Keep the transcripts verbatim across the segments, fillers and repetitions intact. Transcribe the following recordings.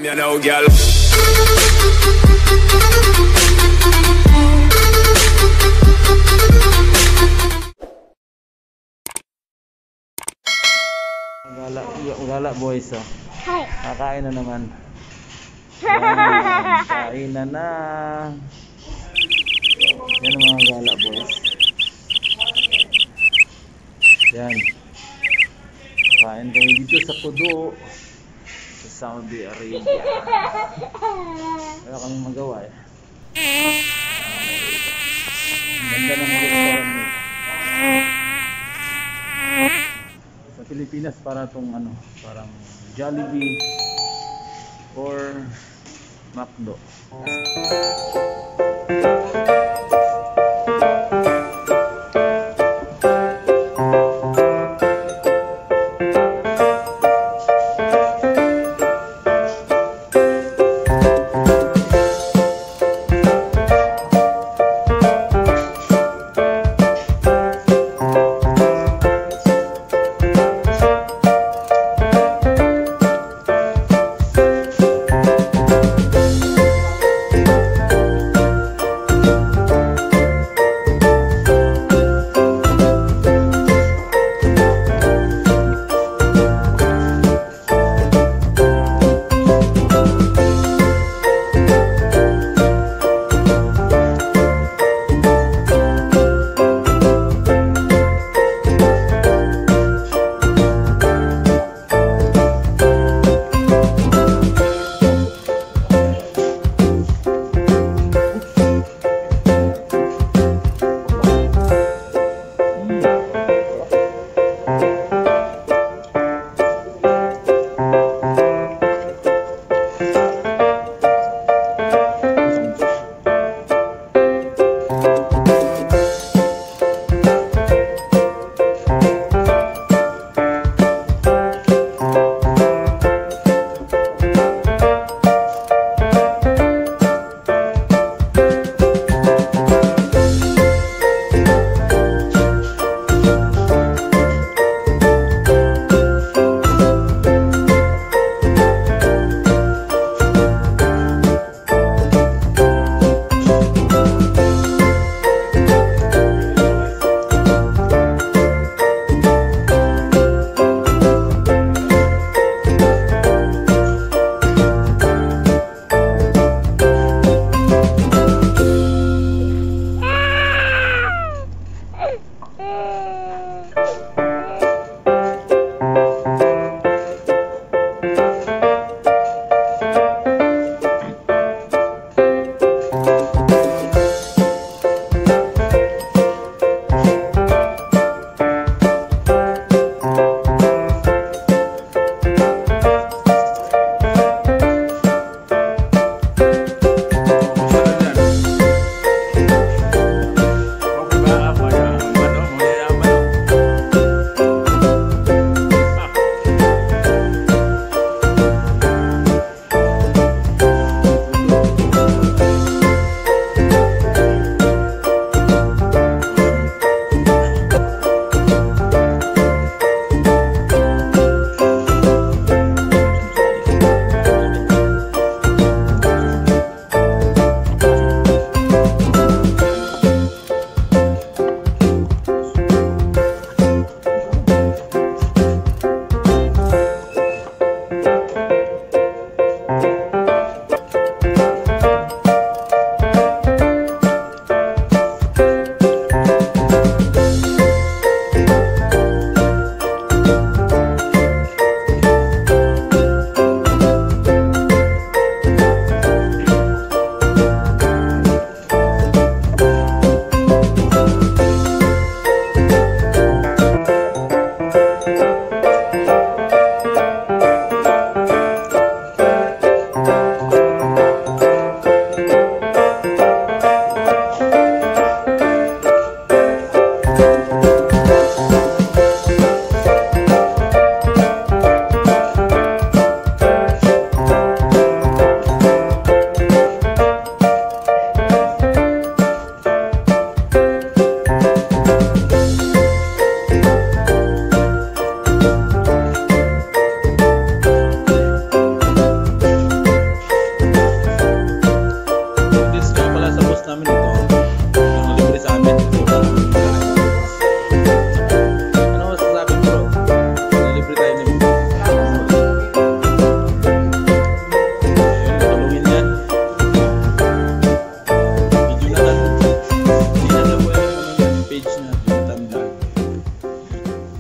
You know, girl. Gala, gala boys, oh. Hi. Kakain na naman. Yan, kain na na. Yan ang mga gala boys. Yan. Kain kami dito sa Kudu, sa Saudi Arabia. Wala kami magawa eh. Ganda ng restaurant nito. Sa Pilipinas para tong ano, parang Jollibee or McDo.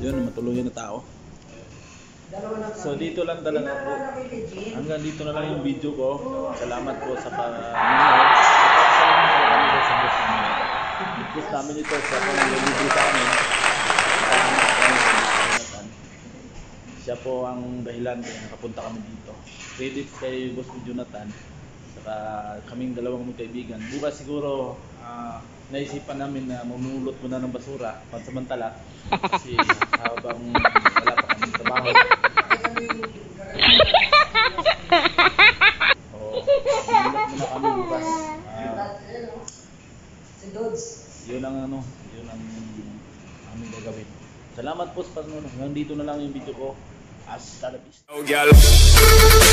Yun, matuluyan na tao. So dito lang talaga po. Hanggang dito na lang yung video ko. Salamat po sa panonood. Salamat sa boss namin. Boss namin ito sa pang-libre sa amin. Siya po ang dahilan kaya nakapunta kami dito. Credit kay Boss Jonathan. Saka kaming dalawang magkaibigan. Bukas siguro uh, naisipan namin na mamulot muna ng basura pansamantala. Kasi habang wala pa kami trabaho. Oo, mamulot muna kami bukas. Uh, yun ang ano, yun ang aming gagawin. Salamat po sa panonood. Hanggang dito na lang yung video ko. Hasta la vista.